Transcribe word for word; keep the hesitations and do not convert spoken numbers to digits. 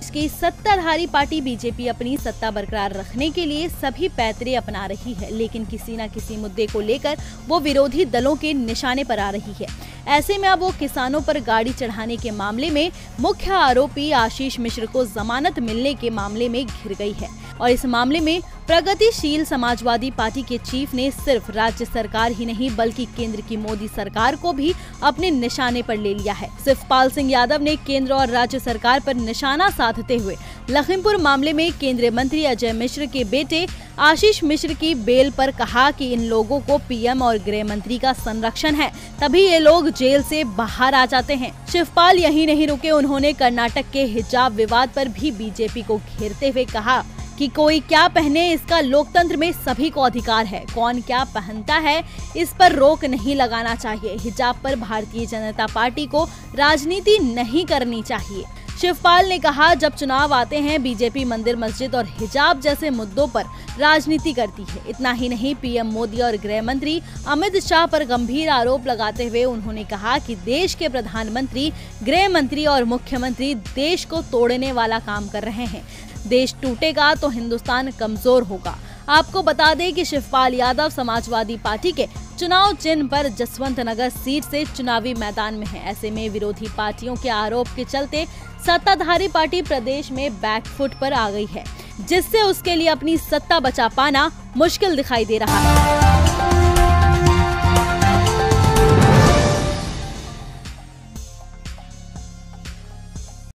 की सत्ताधारी party BJP अपनी सत्ता बरकरार रखने के लिए सभी पैतरे अपना रही है, लेकिन किसी न किसी मुद्दे को लेकर वो विरोधी दलों के निशाने पर आ रही है। ऐसे में अब वो किसानों पर गाड़ी चढ़ाने के मामले में मुख्य आरोपी आशीष मिश्र को जमानत मिलने के मामले में घिर गई है और इस मामले में प्रगतिशील समाजवादी पार्टी के चीफ ने सिर्फ राज्य सरकार ही नहीं बल्कि केंद्र की मोदी सरकार को भी अपने निशाने पर ले लिया है। शिवपाल सिंह यादव ने केंद्र और राज्य सरकार पर निशाना साधते हुए लखीमपुर मामले में केंद्रीय मंत्री अजय मिश्र के बेटे आशीष मिश्र की बेल पर कहा कि इन लोगों को पीएम और गृह मंत्री का संरक्षण है, तभी ये लोग जेल से बाहर आ जाते हैं। शिवपाल यही नहीं रुके, उन्होंने कर्नाटक के हिजाब विवाद पर भी बीजेपी को घेरते हुए कहा कि कोई क्या पहने इसका लोकतंत्र में सभी को अधिकार है, कौन क्या पहनता है इस पर रोक नहीं लगाना चाहिए। हिजाब पर भारतीय जनता पार्टी को राजनीति नहीं करनी चाहिए। शिवपाल ने कहा, जब चुनाव आते हैं बीजेपी मंदिर मस्जिद और हिजाब जैसे मुद्दों पर राजनीति करती है। इतना ही नहीं, पीएम मोदी और गृह मंत्री अमित शाह पर गंभीर आरोप लगाते हुए उन्होंने कहा कि देश के प्रधानमंत्री, गृह मंत्री और मुख्यमंत्री देश को तोड़ने वाला काम कर रहे हैं। देश टूटेगा तो हिंदुस्तान कमजोर होगा। आपको बता दें कि शिवपाल यादव समाजवादी पार्टी के चुनाव चिन्ह पर जसवंत नगर सीट से चुनावी मैदान में है। ऐसे में विरोधी पार्टियों के आरोप के चलते सत्ताधारी पार्टी प्रदेश में बैकफुट पर आ गई है, जिससे उसके लिए अपनी सत्ता बचा पाना मुश्किल दिखाई दे रहा है।